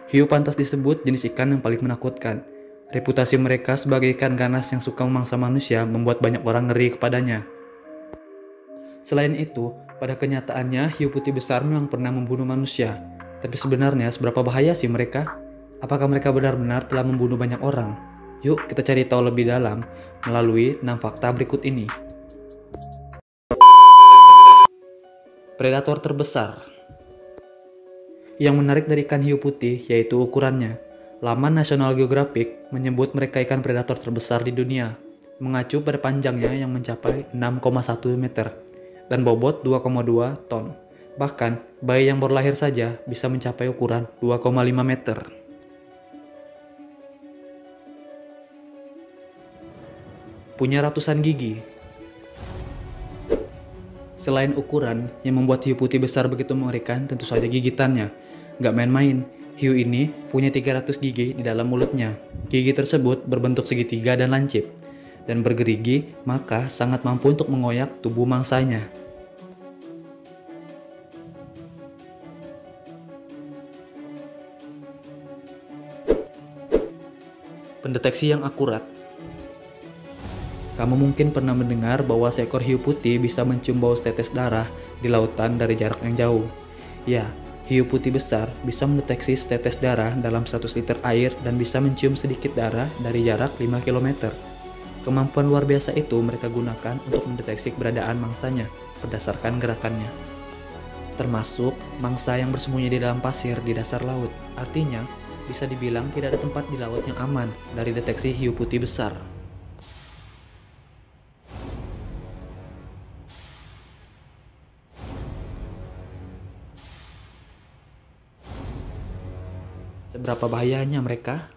Hiu pantas disebut jenis ikan yang paling menakutkan. Reputasi mereka sebagai ikan ganas yang suka memangsa manusia membuat banyak orang ngeri kepadanya. Selain itu, pada kenyataannya hiu putih besar memang pernah membunuh manusia. Tapi sebenarnya seberapa bahaya sih mereka? Apakah mereka benar-benar telah membunuh banyak orang? Yuk kita cari tahu lebih dalam melalui 6 fakta berikut ini. Predator terbesar. Yang menarik dari ikan hiu putih yaitu ukurannya. Laman National Geographic menyebut mereka ikan predator terbesar di dunia, mengacu pada panjangnya yang mencapai 6,1 meter dan bobot 2,2 ton. Bahkan, bayi yang baru lahir saja bisa mencapai ukuran 2,5 meter. Punya ratusan gigi. Selain ukuran yang membuat hiu putih besar begitu mengerikan, tentu saja gigitannya. Nggak main-main, hiu ini punya 300 gigi di dalam mulutnya. Gigi tersebut berbentuk segitiga dan lancip, dan bergerigi, maka sangat mampu untuk mengoyak tubuh mangsanya. Pendeteksi yang akurat. Kamu mungkin pernah mendengar bahwa seekor hiu putih bisa mencium bau tetes darah di lautan dari jarak yang jauh. Ya, hiu putih besar bisa mendeteksi setetes darah dalam 100 liter air dan bisa mencium sedikit darah dari jarak 5 km. Kemampuan luar biasa itu mereka gunakan untuk mendeteksi keberadaan mangsanya berdasarkan gerakannya. Termasuk mangsa yang bersembunyi di dalam pasir di dasar laut. Artinya, bisa dibilang tidak ada tempat di laut yang aman dari deteksi hiu putih besar. Seberapa bahayanya mereka?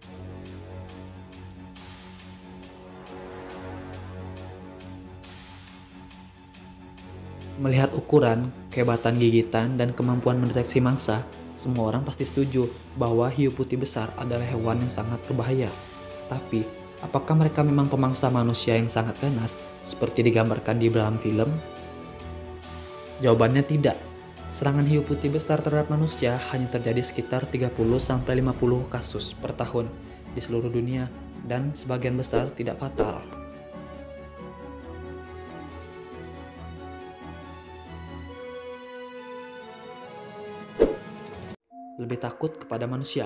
Melihat ukuran, kehebatan gigitan, dan kemampuan mendeteksi mangsa, semua orang pasti setuju bahwa hiu putih besar adalah hewan yang sangat berbahaya. Tapi, apakah mereka memang pemangsa manusia yang sangat ganas seperti digambarkan di dalam film? Jawabannya tidak. Serangan hiu putih besar terhadap manusia hanya terjadi sekitar 30-50 kasus per tahun di seluruh dunia dan sebagian besar tidak fatal. Lebih takut kepada manusia.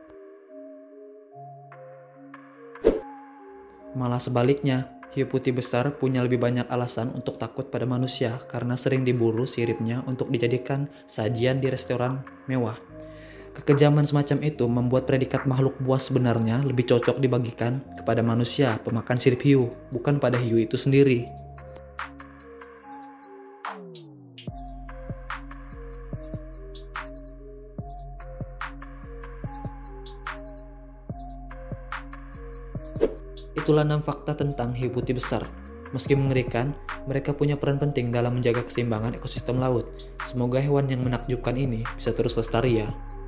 Malah sebaliknya, hiu putih besar punya lebih banyak alasan untuk takut pada manusia karena sering diburu siripnya untuk dijadikan sajian di restoran mewah. Kekejaman semacam itu membuat predikat makhluk buas sebenarnya lebih cocok dibagikan kepada manusia pemakan sirip hiu, bukan pada hiu itu sendiri. Itulah 6 fakta tentang hiu putih besar. Meski mengerikan, mereka punya peran penting dalam menjaga keseimbangan ekosistem laut. Semoga hewan yang menakjubkan ini bisa terus lestari ya.